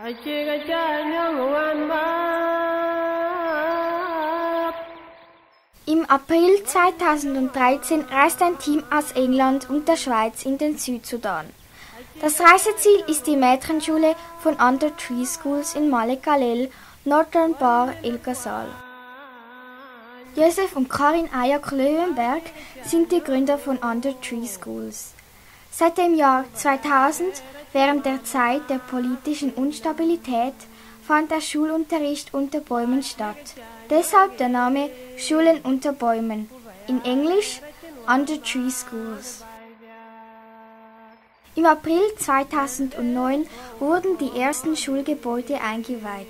Im April 2013 reist ein Team aus England und der Schweiz in den Südsudan. Das Reiseziel ist die Mädchenschule von Under Tree Schools in Malek Alel, Northern Bahr El Ghazal. Josef und Karin Ajak-Löwenberg sind die Gründer von Under Tree Schools. Seit dem Jahr 2000, während der Zeit der politischen Instabilität, fand der Schulunterricht unter Bäumen statt. Deshalb der Name Schulen unter Bäumen, in Englisch Under Tree Schools. Im April 2009 wurden die ersten Schulgebäude eingeweiht.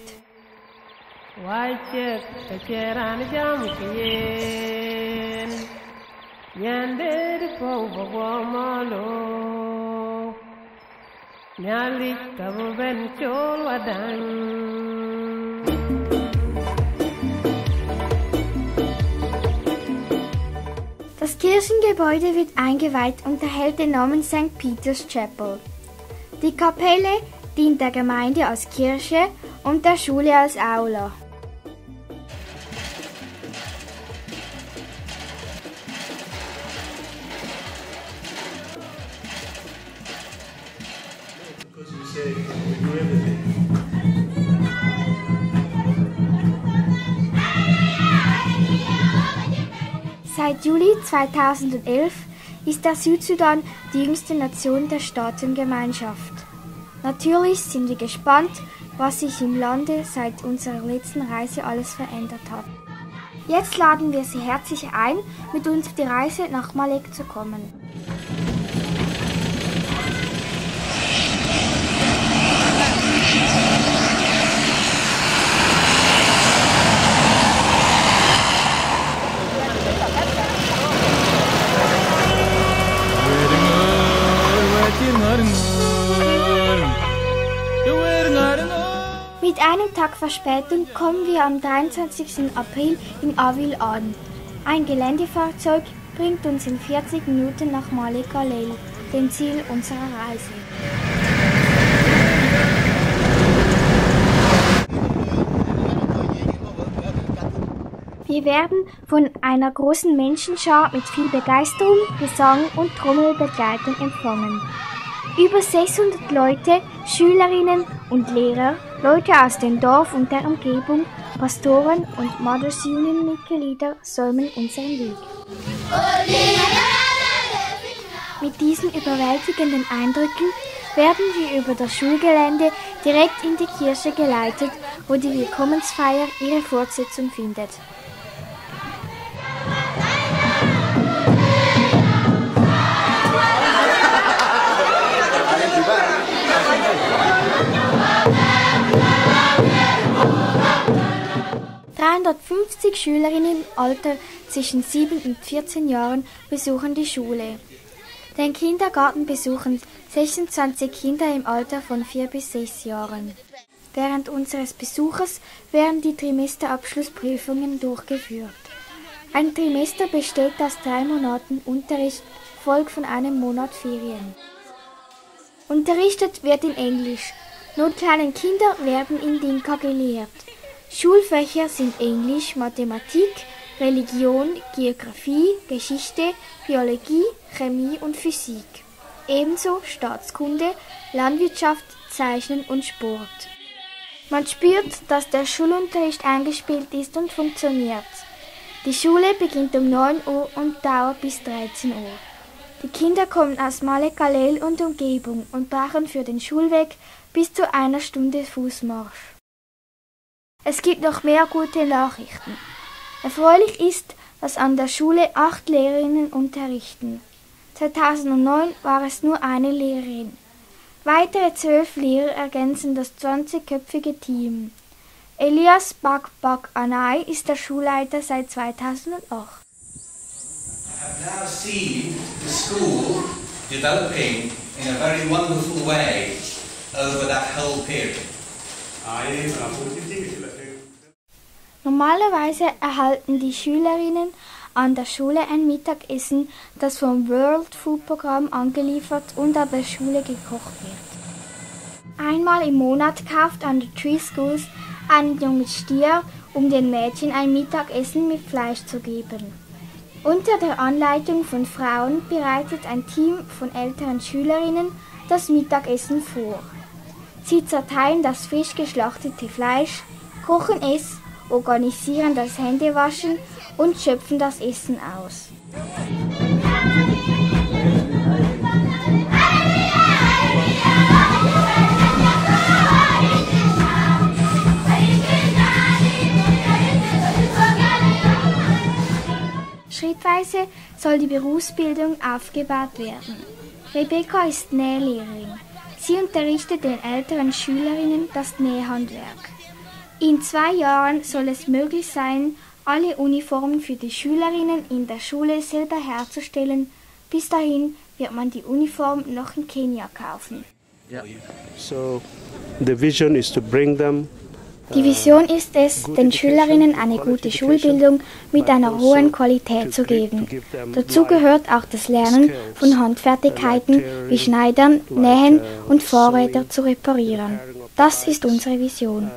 Das Kirchengebäude wird eingeweiht und erhält den Namen St. Peter's Chapel. Die Kapelle dient der Gemeinde als Kirche und der Schule als Aula. Seit Juli 2011 ist der Südsudan die jüngste Nation der Staatengemeinschaft. Natürlich sind wir gespannt, was sich im Lande seit unserer letzten Reise alles verändert hat. Jetzt laden wir Sie herzlich ein, mit uns auf die Reise nach Malek zu kommen. Mit einem Tag Verspätung kommen wir am 23. April in Awil an. Ein Geländefahrzeug bringt uns in 40 Minuten nach Malek Alel, dem Ziel unserer Reise. Wir werden von einer großen Menschenschar mit viel Begeisterung, Gesang und Trommelbegleitung empfangen. Über 600 Leute, Schülerinnen und Lehrer, Leute aus dem Dorf und der Umgebung, Pastoren und Mothers Union Mitglieder säumen unseren Weg. Mit diesen überwältigenden Eindrücken werden wir über das Schulgelände direkt in die Kirche geleitet, wo die Willkommensfeier ihre Fortsetzung findet. ...350 Schülerinnen im Alter zwischen 7 und 14 Jahren besuchen die Schule. Den Kindergarten besuchen 26 Kinder im Alter von 4 bis 6 Jahren. Während unseres Besuches werden die Trimesterabschlussprüfungen durchgeführt. Ein Trimester besteht aus 3 Monaten Unterricht, gefolgt von einem Monat Ferien. Unterrichtet wird in Englisch. Nur kleinen Kinder werden in Dinka gelehrt. Schulfächer sind Englisch, Mathematik, Religion, Geografie, Geschichte, Biologie, Chemie und Physik. Ebenso Staatskunde, Landwirtschaft, Zeichnen und Sport. Man spürt, dass der Schulunterricht eingespielt ist und funktioniert. Die Schule beginnt um 9 Uhr und dauert bis 13 Uhr. Die Kinder kommen aus Malek Alel und Umgebung und brauchen für den Schulweg bis zu 1 Stunde Fußmarsch. Es gibt noch mehr gute Nachrichten. Erfreulich ist, dass an der Schule 8 Lehrerinnen unterrichten. 2009 war es nur eine Lehrerin. Weitere 12 Lehrer ergänzen das 20-köpfige Team. Elias Bakbak Anai ist der Schulleiter seit 2008. I have now seen the school developing in a very wonderful way over that whole period. Normalerweise erhalten die Schülerinnen an der Schule ein Mittagessen, das vom World Food Programm angeliefert und an der Schule gekocht wird. Einmal im Monat kauft an der Tree Schools einen jungen Stier, um den Mädchen ein Mittagessen mit Fleisch zu geben. Unter der Anleitung von Frauen bereitet ein Team von älteren Schülerinnen das Mittagessen vor. Sie zerteilen das frisch geschlachtete Fleisch, kochen es, organisieren das Händewaschen und schöpfen das Essen aus. Schrittweise soll die Berufsbildung aufgebaut werden. Rebecca ist Nählehrerin. Sie unterrichtet den älteren Schülerinnen das Nähhandwerk. In 2 Jahren soll es möglich sein, alle Uniformen für die Schülerinnen in der Schule selber herzustellen. Bis dahin wird man die Uniform noch in Kenia kaufen. So the vision is to bring them Die Vision ist es, den Schülerinnen eine gute Schulbildung mit einer hohen Qualität zu geben. Dazu gehört auch das Lernen von Handfertigkeiten wie Schneidern, Nähen und Fahrräder zu reparieren. Das ist unsere Vision.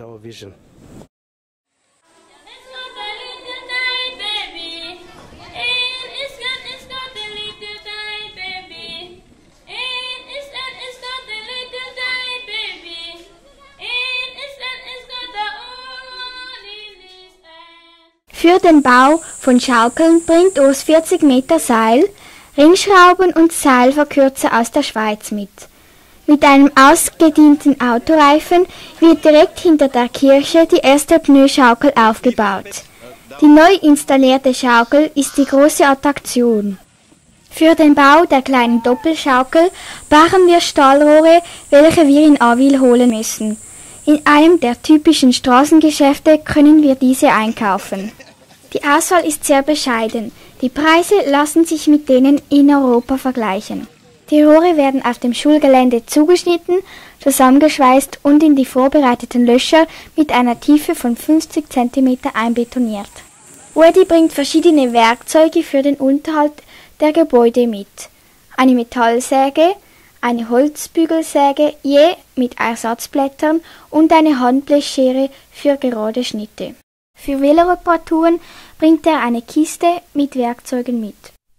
Für den Bau von Schaukeln bringt Urs 40 Meter Seil, Ringschrauben und Seilverkürzer aus der Schweiz mit. Mit einem ausgedienten Autoreifen wird direkt hinter der Kirche die erste Pneuschaukel aufgebaut. Die neu installierte Schaukel ist die große Attraktion. Für den Bau der kleinen Doppelschaukel brauchen wir Stahlrohre, welche wir in Awil holen müssen. In einem der typischen Straßengeschäfte können wir diese einkaufen. Die Auswahl ist sehr bescheiden. Die Preise lassen sich mit denen in Europa vergleichen. Die Rohre werden auf dem Schulgelände zugeschnitten, zusammengeschweißt und in die vorbereiteten Löcher mit einer Tiefe von 50 cm einbetoniert. Udi bringt verschiedene Werkzeuge für den Unterhalt der Gebäude mit. Eine Metallsäge, eine Holzbügelsäge, je mit Ersatzblättern und eine Handblechschere für gerade Schnitte. Für Veloreparaturen bringt er eine Kiste mit Werkzeugen mit.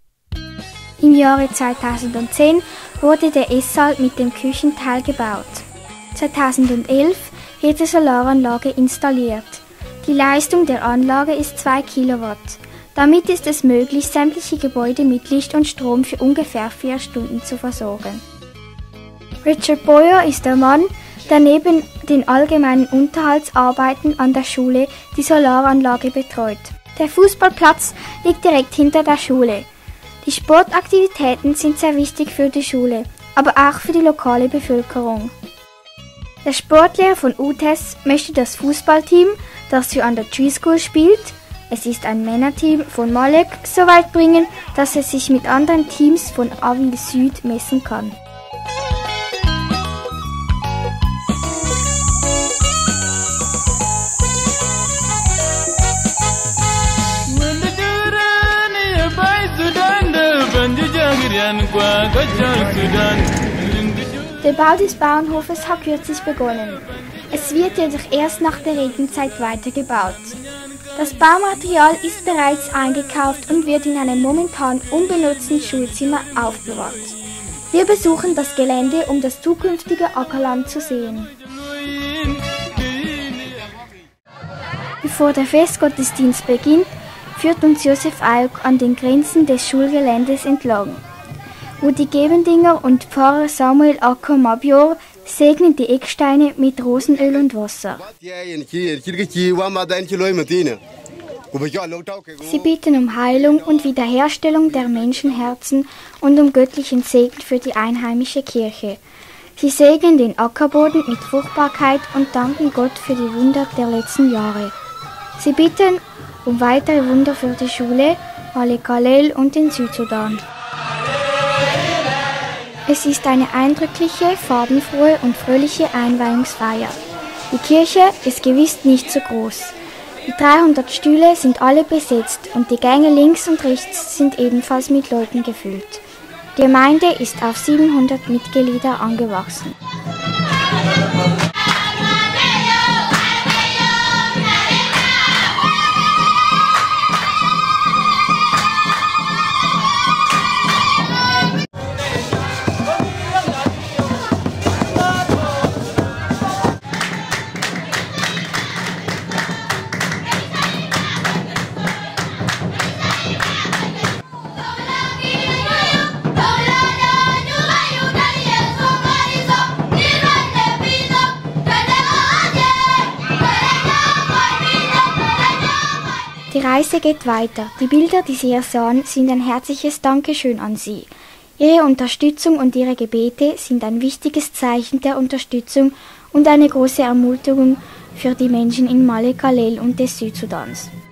Im Jahre 2010 wurde der Esssaal mit dem Küchenteil gebaut. 2011 wird die Solaranlage installiert. Die Leistung der Anlage ist 2 Kilowatt. Damit ist es möglich, sämtliche Gebäude mit Licht und Strom für ungefähr 4 Stunden zu versorgen. Richard Boyer ist der Mann, der neben den allgemeinen Unterhaltsarbeiten an der Schule die Solaranlage betreut. Der Fußballplatz liegt direkt hinter der Schule. Die Sportaktivitäten sind sehr wichtig für die Schule, aber auch für die lokale Bevölkerung. Der Sportlehrer von UTES möchte das Fußballteam, das für an der Tree School spielt, es ist ein Männerteam von Malek, so weit bringen, dass es sich mit anderen Teams von Awil Süd messen kann. Der Bau des Bauernhofes hat kürzlich begonnen. Es wird jedoch erst nach der Regenzeit weitergebaut. Das Baumaterial ist bereits eingekauft und wird in einem momentan unbenutzten Schulzimmer aufbewahrt. Wir besuchen das Gelände, um das zukünftige Ackerland zu sehen. Bevor der Festgottesdienst beginnt, führt uns Josef Ayuk an den Grenzen des Schulgeländes entlang. Udi Gebendinger und Pfarrer Samuel Acker-Mabior segnen die Ecksteine mit Rosenöl und Wasser. Sie bitten um Heilung und Wiederherstellung der Menschenherzen und um göttlichen Segen für die einheimische Kirche. Sie segnen den Ackerboden mit Fruchtbarkeit und danken Gott für die Wunder der letzten Jahre. Sie bitten um weitere Wunder für die Schule, Malek-Galel und den Südsudan. Es ist eine eindrückliche, farbenfrohe und fröhliche Einweihungsfeier. Die Kirche ist gewiss nicht so groß. Die 300 Stühle sind alle besetzt und die Gänge links und rechts sind ebenfalls mit Leuten gefüllt. Die Gemeinde ist auf 700 Mitglieder angewachsen. Die Reise geht weiter. Die Bilder, die Sie hier sahen, sind ein herzliches Dankeschön an Sie. Ihre Unterstützung und Ihre Gebete sind ein wichtiges Zeichen der Unterstützung und eine große Ermutigung für die Menschen in Malé Galel und des Südsudans.